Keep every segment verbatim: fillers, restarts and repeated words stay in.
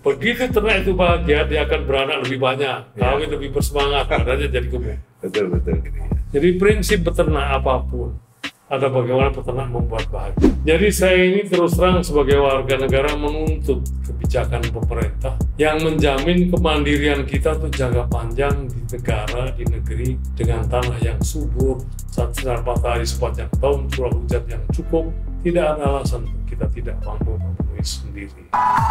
Begitu ternak itu bahagia, dia akan beranak lebih banyak, kawin lebih bersemangat, badannya jadi gemuk. Betul, betul. Jadi prinsip beternak apapun, ada bagaimana peternak membuat bahagia. Jadi saya ini terus terang sebagai warga negara menuntut kebijakan pemerintah yang menjamin kemandirian kita untuk jangka panjang di negara, di negeri dengan tanah yang subur, sinar matahari sepanjang tahun, curah hujan yang cukup. Tidak ada alasan kita tidak mampu memenuhi sendiri.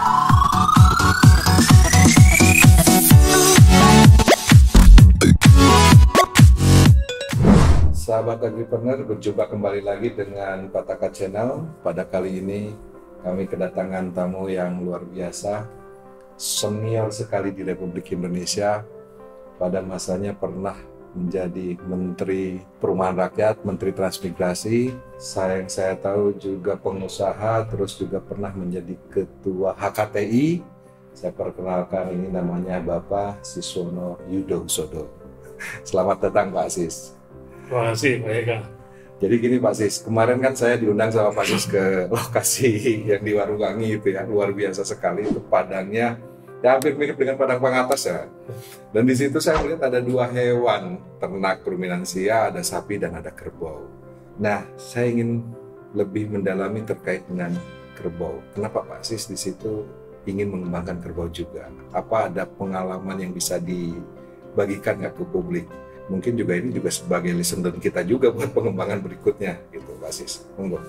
Sahabat agripreneur, berjumpa kembali lagi dengan Pataka Channel. Pada kali ini kami kedatangan tamu yang luar biasa, senior sekali di Republik Indonesia. Pada masanya pernah menjadi Menteri Perumahan Rakyat, Menteri Transmigrasi. Saya yang saya tahu juga pengusaha, terus juga pernah menjadi Ketua H K T I. Saya perkenalkan, ini namanya Bapak Siswono Yudohusodo. Selamat datang Pak Sis. Terima kasih Pak Eka. Jadi gini Pak Sis, kemarin kan saya diundang sama Pak Sis ke lokasi yang di Warungwangi itu ya, luar biasa sekali. Itu padangnya ya hampir mirip dengan padang Pangatas ya. Dan di situ saya melihat ada dua hewan ternak ruminansia, ada sapi dan ada kerbau. Nah, saya ingin lebih mendalami terkait dengan kerbau. Kenapa Pak Sis di situ ingin mengembangkan kerbau juga? Apa ada pengalaman yang bisa dibagikan nggak ke publik? Mungkin juga ini juga sebagai listener kita juga buat pengembangan berikutnya gitu Pak Sis. Monggo.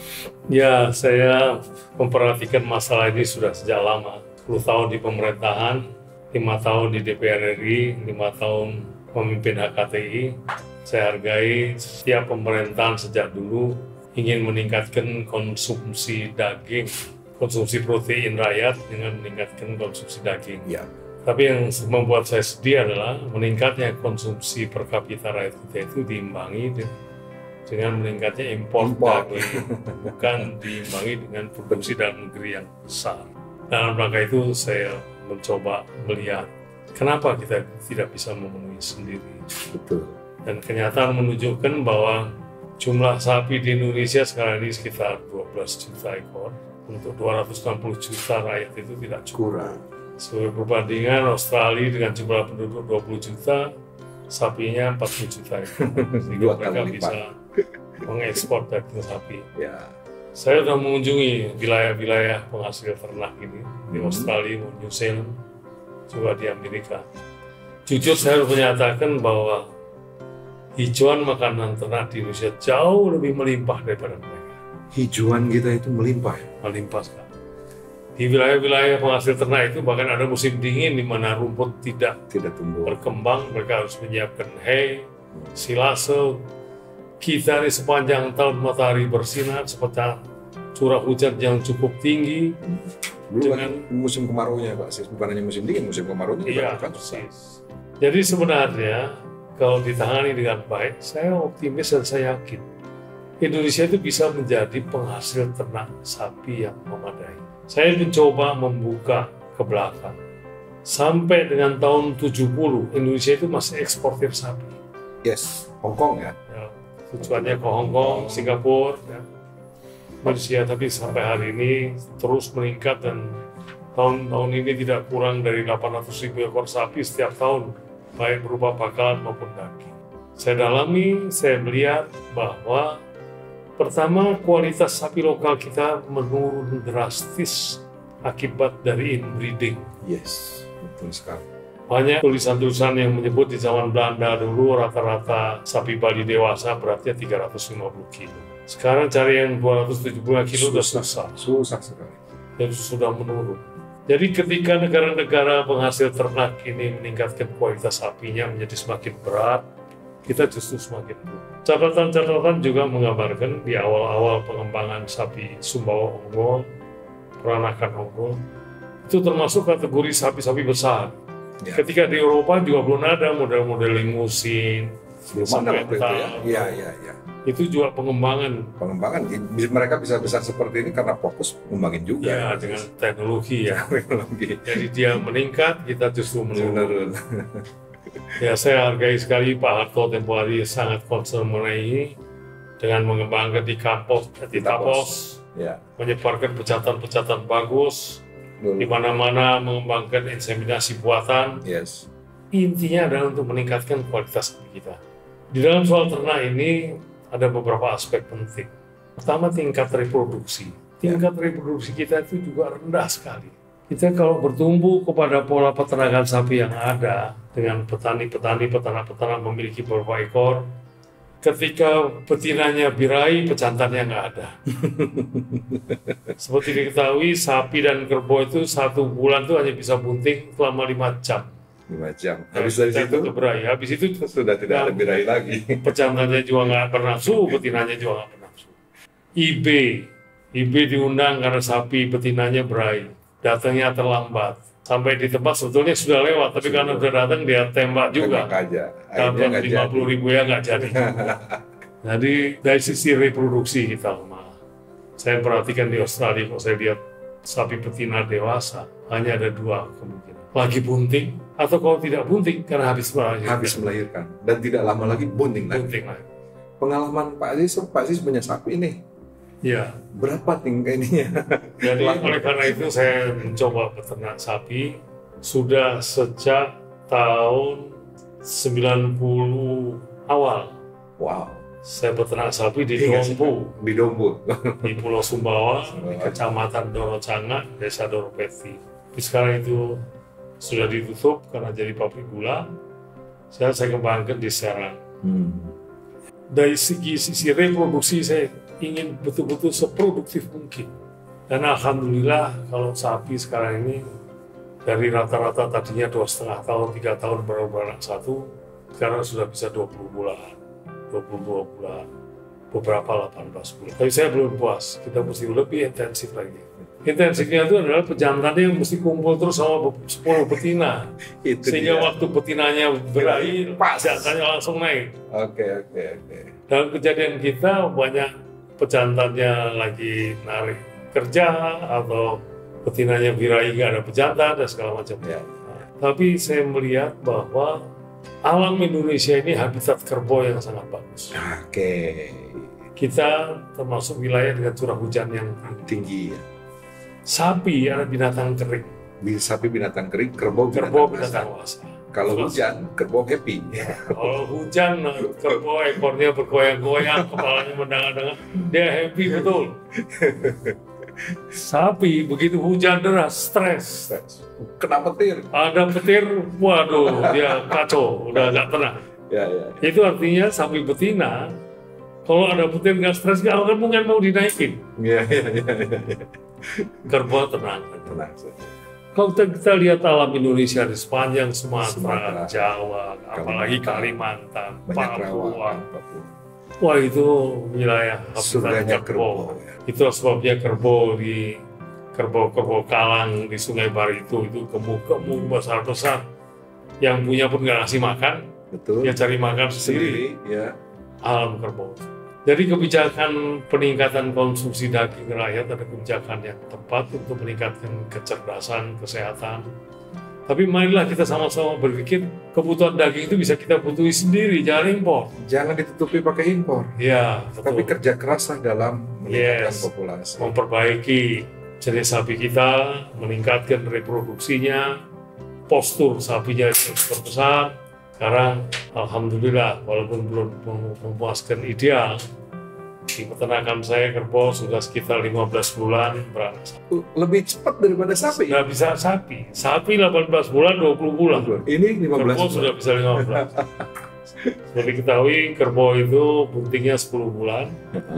Ya, saya memperhatikan masalah ini sudah sejak lama. sepuluh tahun di pemerintahan, lima tahun di D P R R I, lima tahun memimpin H K T I. Saya hargai setiap pemerintahan sejak dulu ingin meningkatkan konsumsi daging, konsumsi protein rakyat dengan meningkatkan konsumsi daging. Ya. Tapi yang membuat saya sedih adalah meningkatnya konsumsi per kapita rakyat kita itu diimbangi dengan meningkatnya impor, impor. daging, bukan diimbangi dengan produksi dalam negeri yang besar. Dalam rangka itu saya mencoba melihat kenapa kita tidak bisa memenuhi sendiri. Betul. Dan kenyataan menunjukkan bahwa jumlah sapi di Indonesia sekarang ini sekitar dua belas juta ekor. Untuk dua ratus enam puluh juta rakyat itu tidak cukup. Kurang. Sebagai perbandingan, Australia dengan jumlah penduduk dua puluh juta, sapinya empat puluh juta ekor. Sehingga mereka bisa mengekspor daging sapi. Ya. Saya sudah mengunjungi wilayah-wilayah penghasil ternak ini di Australia, New Zealand, juga di Amerika. Jujur saya harus menyatakan bahwa hijauan makanan ternak di Indonesia jauh lebih melimpah daripada mereka. Hijauan kita itu melimpah? Melimpah sekali. Di wilayah-wilayah penghasil ternak itu bahkan ada musim dingin di mana rumput tidak, tidak tumbuh berkembang, mereka harus menyiapkan hay, silase. Kita di sepanjang tahun matahari bersinar, sepanjang curah hujan yang cukup tinggi. Belum dengan musim kemarau-nya Pak Sis, bukan hanya musim dingin, musim kemarau-nya iya, kan. persis. Jadi sebenarnya kalau ditangani dengan baik, saya optimis dan saya yakin Indonesia itu bisa menjadi penghasil ternak sapi yang memadai. Saya mencoba membuka ke belakang. Sampai dengan tahun tujuh puluh, Indonesia itu masih eksportir sapi. Yes, Hong Kong ya. ya tujuannya ke Hong Kong, Singapura, ya. Malaysia, tapi sampai hari ini terus meningkat dan tahun-tahun ini tidak kurang dari delapan ratus ribu ekor sapi setiap tahun, baik berupa bakalan maupun daging. Saya dalami, saya melihat bahwa pertama, kualitas sapi lokal kita menurun drastis akibat dari inbreeding. Yes, betul sekali. Banyak tulisan-tulisan yang menyebut di zaman Belanda dulu rata-rata sapi Bali dewasa beratnya tiga ratus lima puluh kilo. Sekarang cari yang dua ratus tujuh puluh kilo sudah susah. Susah sekali. Dan sudah menurun. Jadi ketika negara-negara penghasil ternak ini meningkatkan kualitas sapinya menjadi semakin berat, kita justru semakin buruk. Catatan-catatan juga menggambarkan di awal-awal pengembangan sapi Sumbawa Unggul, peranakan unggul, itu termasuk kategori sapi-sapi besar. Ya. Ketika di Eropa juga belum ada model-model limusin, belum ada ya. Ya, ya, ya. Itu juga pengembangan. Pengembangan, mereka bisa besar seperti ini karena fokus ngembangin juga. Ya, dengan teknologi ya. Teknologi. Jadi dia meningkat, kita justru menurun. Ya, saya hargai sekali Pak Harto tempoh hari sangat concern mengenai ini dengan mengembangkan di kampus, di Tapos, ya. Menyebarkan pecatan-pecatan bagus, di mana-mana mengembangkan inseminasi buatan. Yes. Intinya adalah untuk meningkatkan kualitas sapi kita. Di dalam soal ternak ini ada beberapa aspek penting. Pertama, tingkat reproduksi. Tingkat reproduksi kita itu juga rendah sekali. Kita kalau bertumbuh kepada pola peternakan sapi yang ada dengan petani-petani, peternak-peternak memiliki beberapa ekor, ketika betinanya birahi, pejantannya nggak ada. Seperti diketahui, sapi dan kerbau itu satu bulan itu hanya bisa bunting selama lima jam. lima jam. Habis dari situ, birahi. Habis itu sudah tidak ada birahi lagi. Pejantannya juga nggak bernafsu, betinanya juga nggak bernafsu. I B, I B diundang karena sapi betinanya birahi. Datangnya terlambat. Sampai di tempat sebetulnya sudah lewat, tapi sudah karena sudah datang dia tembak juga. Tembak aja. Dapat lima puluh ribu ya nggak jadi. Jadi dari sisi reproduksi kita lemah. Saya perhatikan di Australia, kalau saya lihat sapi betina dewasa, hanya ada dua kemungkinan. Lagi bunting, atau kalau tidak bunting, karena habis melahirkan. Habis melahirkan. Dan tidak lama lagi bunting lagi. Bunting lagi. Pengalaman Pak Aziz, Pak Aziz punya sapi nih. Ya. Berapa tingkat ininya? Jadi oleh karena itu saya mencoba peternak sapi sudah sejak tahun sembilan puluh awal. Wow. Saya peternak sapi di Dompu, di Dompu, di Pulau Sumbawa, di Kecamatan Dorocanga, Desa Doropeti. Tapi sekarang itu sudah ditutup karena jadi pabrik gula. Saya saya kembangkan di Serang. Hmm. Dari segi sisi reproduksi saya ingin betul-betul seproduktif mungkin. Dan alhamdulillah kalau sapi sekarang ini dari rata-rata tadinya dua setengah tahun, tiga tahun baru beranak satu, sekarang sudah bisa dua puluh bulan, dua puluh dua bulan, beberapa delapan belas bulan. Tapi saya belum puas, kita mesti lebih intensif lagi. Intensifnya itu adalah pejantannya yang mesti kumpul terus sama sepuluh betina. Itu sehingga dia. Waktu betinanya berakhir, jantannya langsung naik. Oke, oke, oke. Dalam kejadian kita banyak pejantannya lagi narik kerja atau betinanya birahi nggak ada pejantan dan segala macam. Ya. Nah, tapi saya melihat bahwa alam Indonesia ini habitat kerbau yang sangat bagus. Oke. Kita termasuk wilayah dengan curah hujan yang tinggi. Ya. Sapi adalah binatang kering. Sapi binatang kering, kerbau binatang, kerbau binatang wasa. Kalau hujan, kerbau happy. Kalau hujan, kerbau ekornya bergoyang-goyang, kepalanya mendangak-dangak, dia happy betul. Sapi begitu hujan deras, stres. Kena petir. Ada petir, waduh, dia kacau, udah nggak tenang. Ya, ya, ya. Itu artinya sapi betina, kalau ada petir nggak stres, nggak akan mungkin mau dinaikin. Ya, ya, ya, ya. Kerbau tenang. Tenang. Kalau kita, kita lihat alam Indonesia di sepanjang Sumatera, Sumatera Jawa, apalagi Kalimantan, Papua. Wah, itu wilayah habitat kerbau. Ya. Itu sebabnya kerbau di kerbau-kerbau kalang di Sungai Bari itu itu kemu-kemu besar-besar yang punya pun nggak ngasih makan. Betul. Dia cari makan sendiri. sendiri ya. Alam kerbau. Jadi kebijakan peningkatan konsumsi daging rakyat ada kebijakan yang tepat untuk meningkatkan kecerdasan, kesehatan. Tapi marilah kita sama-sama berpikir kebutuhan daging itu bisa kita butuhi sendiri, jangan impor. Jangan ditutupi pakai impor. Ya, betul. Tapi kerja keraslah dalam meningkatkan yes. populasi. Memperbaiki jenis sapi kita, meningkatkan reproduksinya, postur sapinya terbesar. Sekarang, alhamdulillah, walaupun belum memuaskan ideal, di peternakan saya kerbau sudah sekitar lima belas bulan beranak. Lebih cepat daripada sapi? Sudah bisa sapi. Sapi delapan belas bulan, dua puluh bulan. Ini lima belas kerbau bulan. Sudah bisa lima belas. Seperti ketahui, kerbau itu buntingnya sepuluh bulan.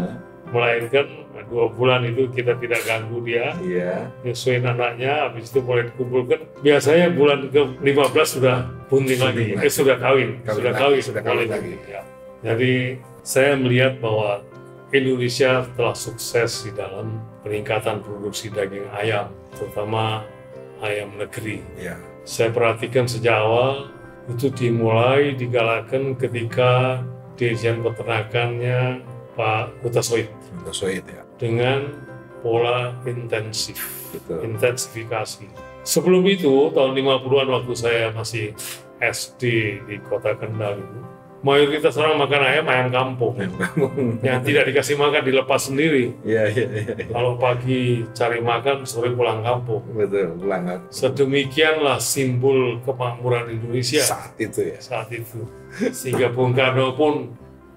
Melahirkan dua bulan itu kita tidak ganggu dia. Iya. Nyesuaiin anaknya, habis itu mulai dikumpulkan. Biasanya bulan ke lima belas sudah bunting lagi. Eh, sudah kawin. kawin sudah lagi. kawin. Sudah kawin lagi. Ya. Jadi saya melihat bahwa Indonesia telah sukses di dalam peningkatan produksi daging ayam, terutama ayam negeri. Ya. Saya perhatikan sejak awal itu dimulai digalakkan ketika Dirjen Peternakannya Pak Hutasoid. Hutasoid ya. Dengan pola intensif, Betul. intensifikasi. Sebelum itu tahun lima puluhan waktu saya masih S D di Kota Kendal itu, mayoritas orang makan ayam, ayam kampung. Yang tidak dikasih makan, dilepas sendiri. Iya, iya, iya. Kalau pagi cari makan, sore pulang kampung. Betul, pulang kampung. Sedemikianlah simbol kemakmuran Indonesia Saat itu ya. saat itu. Sehingga Bung Karno pun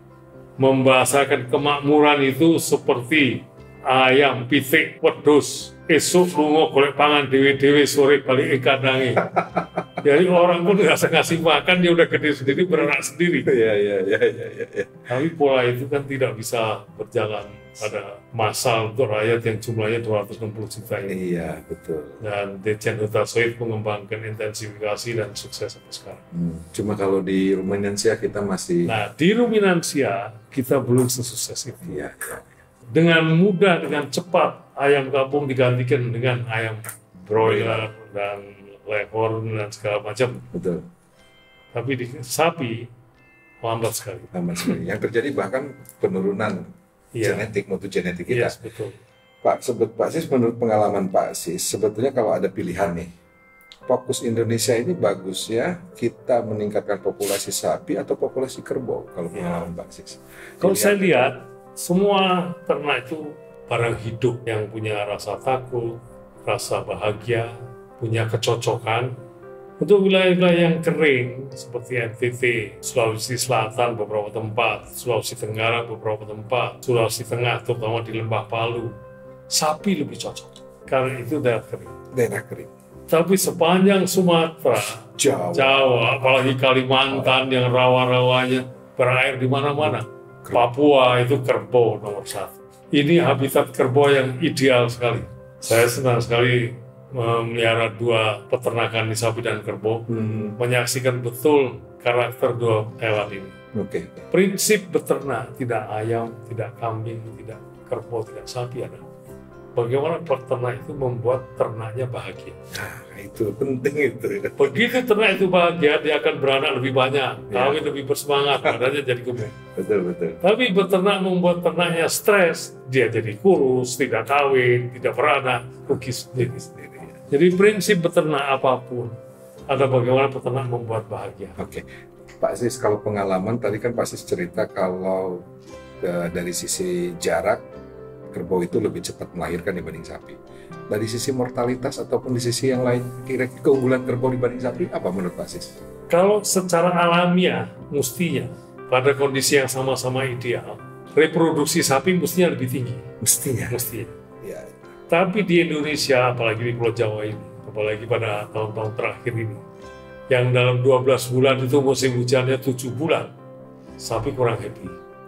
membahasakan kemakmuran itu seperti ayam pitik wedhus esuk lunga golek pangan dewe-dewe, sore balik ikan nangi. Jadi orang pun nggak ngasih makan, dia udah gede sendiri, beranak sendiri. Iya, iya, iya, iya, iya. Tapi pola itu kan tidak bisa berjalan pada massal untuk rakyat yang jumlahnya dua ratus enam puluh juta ini. Iya, betul. Dan Dirjen Hutasoid mengembangkan intensifikasi dan sukses sampai sekarang. Hmm. Cuma kalau di ruminansia kita masih. Nah, di ruminansia kita belum sesukses itu. Iya. Dengan mudah, dengan cepat, ayam kampung digantikan dengan ayam broiler dan leghorn dan segala macam. Betul. Tapi di sapi lambat sekali. Lambat sekali. Yang terjadi bahkan penurunan Iya. genetik, mutu genetik kita. Yes, betul. Pak, sebut Pak Sis, menurut pengalaman Pak Sis, sebetulnya kalau ada pilihan nih, fokus Indonesia ini bagus ya, kita meningkatkan populasi sapi atau populasi kerbau kalau pengalaman Pak Sis. Kalau saya lihat, semua ternak itu barang hidup yang punya rasa takut, rasa bahagia, punya kecocokan. Untuk wilayah-wilayah yang kering seperti N T T, Sulawesi Selatan beberapa tempat, Sulawesi Tenggara beberapa tempat, Sulawesi Tengah terutama di Lembah Palu, sapi lebih cocok karena itu daerah kering. Daerah kering. Tapi sepanjang Sumatera, Jawa, Jawa, apalagi Kalimantan yang rawa-rawanya berair di mana-mana, Papua itu kerbau nomor satu. Ini habitat kerbau yang ideal sekali. Saya senang sekali memelihara dua peternakan di sapi dan kerbau, hmm. menyaksikan betul karakter dua hewan ini. Oke. Okay. Prinsip beternak, tidak ayam, tidak kambing, tidak kerbau, tidak sapi ada. Bagaimana peternak itu membuat ternaknya bahagia. Nah, itu penting itu. Begitu ternak itu bahagia, dia akan beranak lebih banyak, kawin ya. Lebih bersemangat, badannya jadi gemuk. Betul, betul. Tapi beternak membuat ternaknya stres, dia jadi kurus, tidak kawin, tidak beranak, rugi sendiri-sendiri. Jadi prinsip beternak apapun, ada bagaimana peternak membuat bahagia. Oke, Pak Sis, kalau pengalaman tadi kan Pak Sis cerita kalau uh, dari sisi jarak, kerbau itu lebih cepat melahirkan dibanding sapi. Dari sisi mortalitas ataupun di sisi yang lain, kira-kira keunggulan kerbau dibanding sapi, apa menurut Pak Sis? Kalau secara alamiah, mestinya pada kondisi yang sama-sama ideal, reproduksi sapi mestinya lebih tinggi. Mestinya? Mestinya. Ya. Tapi di Indonesia, apalagi di Pulau Jawa ini, apalagi pada tahun-tahun terakhir ini, yang dalam dua belas bulan itu musim hujannya tujuh bulan, sapi kurang happy.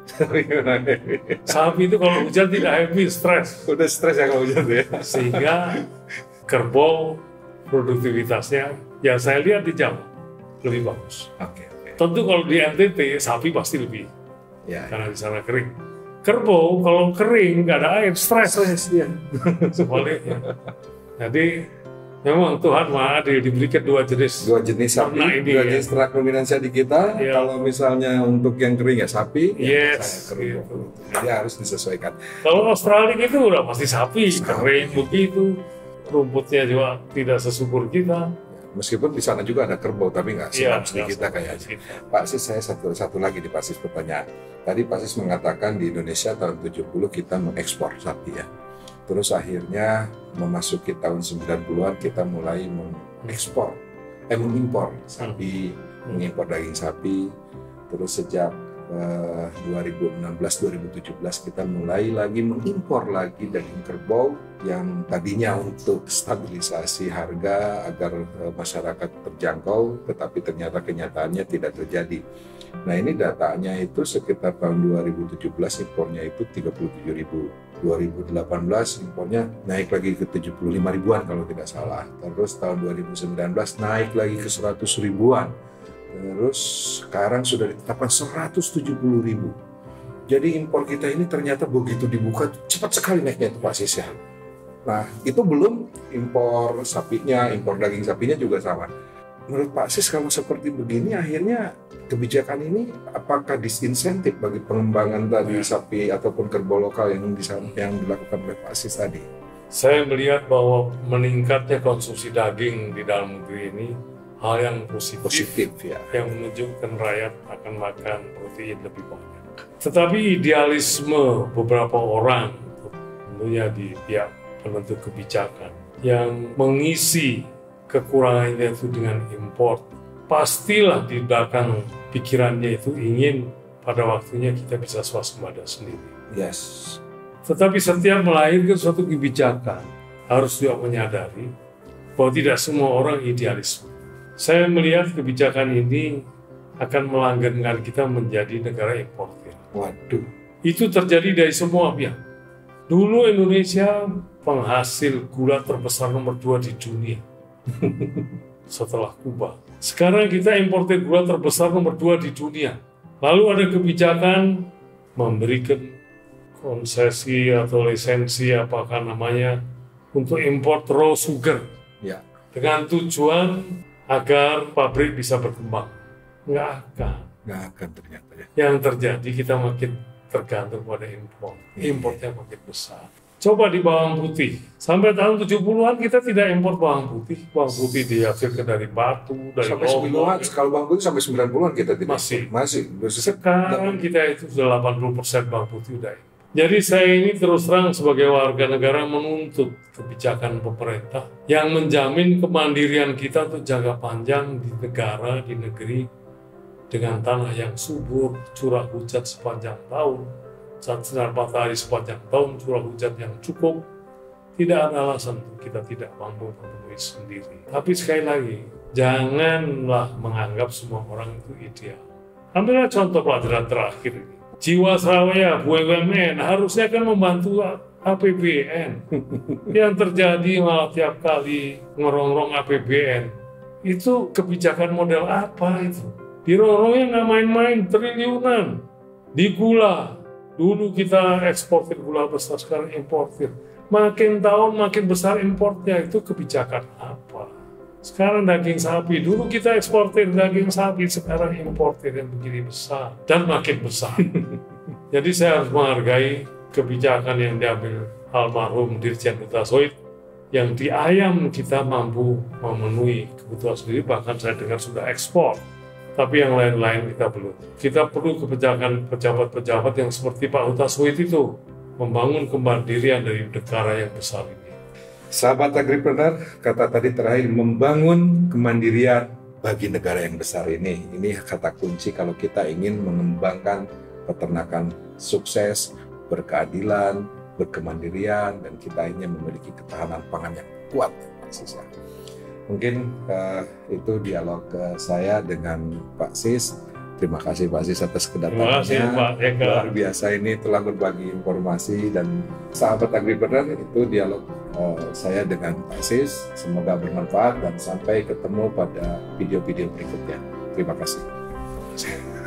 Sapi itu kalau hujan tidak happy, stres. Udah stres ya kalau hujan ya. Sehingga kerbau produktivitasnya, yang saya lihat di Jawa, lebih bagus. Oke. Okay, okay. Tentu kalau di N T T, sapi pasti lebih, ya, karena di sana kering. Kerbau kalau kering nggak ada air, stres dia. Sebaliknya. Jadi memang Tuhan Maha Adil, diberikan dua jenis dua jenis sapi, ini, dua ya. jenis ternak ruminansia di kita. Ya. Kalau misalnya untuk yang kering ya sapi, yes, ya gitu. Jadi harus disesuaikan. Kalau Australia itu udah pasti sapi, kering begitu, rumputnya juga tidak sesubur kita. Meskipun di sana juga ada kerbau, tapi nggak ya, sebagus di kita kayaknya. Pak Sis, saya satu satu lagi di Pak Sis pertanyaan. Tadi Pak Sis mengatakan di Indonesia tahun tujuh puluh kita mengekspor sapi ya. Terus akhirnya memasuki tahun sembilan puluhan kita mulai mengekspor, eh mengimpor sapi, hmm. mengimpor daging sapi. Terus sejak uh, dua ribu enam belas dua ribu tujuh belas kita mulai lagi mengimpor lagi daging kerbau yang tadinya untuk stabilisasi harga agar uh, masyarakat terjangkau, tetapi ternyata kenyataannya tidak terjadi. Nah ini datanya itu sekitar tahun dua ribu tujuh belas impornya itu tiga puluh tujuh ribu. dua ribu delapan belas impornya naik lagi ke tujuh puluh lima ribuan kalau tidak salah. Terus tahun dua ribu sembilan belas naik lagi ke seratus ribuan. Terus sekarang sudah ditetapkan seratus tujuh puluh ribu. Jadi impor kita ini ternyata begitu dibuka cepat sekali naiknya itu Pak Sis ya. Nah itu belum impor sapinya, impor daging sapinya juga sama. Menurut Pak Sis kalau seperti begini akhirnya kebijakan ini apakah disinsentif bagi pengembangan tadi sapi ataupun kerbau lokal yang, yang dilakukan oleh Pak Sis tadi? Saya melihat bahwa meningkatnya konsumsi daging di dalam negeri ini hal yang positif, Positif ya. yang menunjukkan rakyat akan makan protein lebih banyak. Tetapi idealisme beberapa orang, tentunya di pihak penentu kebijakan, yang mengisi kekurangannya itu dengan impor, pastilah di belakang pikirannya itu ingin pada waktunya kita bisa swasembada sendiri. Yes. Tetapi setiap melahirkan suatu kebijakan, harus juga menyadari bahwa tidak semua orang idealisme. Saya melihat kebijakan ini akan melanggengkan kita menjadi negara importir. Waduh. Itu terjadi dari semua pihak. Dulu Indonesia penghasil gula terbesar nomor dua di dunia setelah Kuba. Sekarang kita importir gula terbesar nomor dua di dunia. Lalu ada kebijakan memberikan konsesi atau lisensi apakah namanya untuk import raw sugar Ya. dengan tujuan agar pabrik bisa berkembang. Nggak akan. Nggak akan ternyata ya. Yang terjadi kita makin tergantung pada impor. Iya. Importnya makin besar. Coba di bawang putih. Sampai tahun tujuh puluhan kita tidak impor bawang putih. Bawang putih dihasilkan dari batu, dari Sampai sembilan puluhan, kalau bawang putih sampai sembilan puluhan kita tidak. Masih. Masih. Sekarang kita itu sudah delapan puluh persen bawang putih udah. Jadi saya ini terus terang sebagai warga negara menuntut kebijakan pemerintah yang menjamin kemandirian kita untuk jangka panjang di negara, di negeri, dengan tanah yang subur, curah hujan sepanjang tahun, sinar matahari sepanjang tahun, curah hujan yang cukup. Tidak ada alasan untuk kita tidak mampu memenuhi sendiri. Tapi sekali lagi, janganlah menganggap semua orang itu ideal. Ambillah contoh pelajaran terakhir ini. Jiwasraya B U M N harusnya kan membantu A P B N. Yang terjadi malah tiap kali ngerongrong A P B N. Itu kebijakan model apa itu? Dirongrongnya nggak main-main, triliunan. Di gula, dulu kita eksportir gula besar, sekarang importir. Makin tahun makin besar importnya, itu kebijakan apa? Sekarang daging sapi, dulu kita eksportir daging sapi, sekarang importir yang begini besar dan makin besar. Jadi saya harus menghargai kebijakan yang diambil almarhum Dirjen Huta Soit, yang di ayam kita mampu memenuhi kebutuhan sendiri, bahkan saya dengar sudah ekspor. Tapi yang lain-lain kita belum. Kita perlu kebijakan pejabat-pejabat yang seperti Pak Huta Soit itu, membangun kemandirian dari negara yang besar ini. Sahabat agripreneur, kata tadi terakhir, membangun kemandirian bagi negara yang besar ini. Ini kata kunci kalau kita ingin mengembangkan peternakan sukses, berkeadilan, berkemandirian, dan kita ingin memiliki ketahanan pangan yang kuat. Ya, mungkin uh, itu dialog uh, saya dengan Pak Sis. Terima kasih Pak Sis atas kedatangannya. Terima kasih Pak Eka. Luar biasa ini telah berbagi informasi, dan sahabat agripreneur, itu dialog uh, saya dengan Pak Sis. Semoga bermanfaat dan sampai ketemu pada video-video berikutnya. Terima kasih.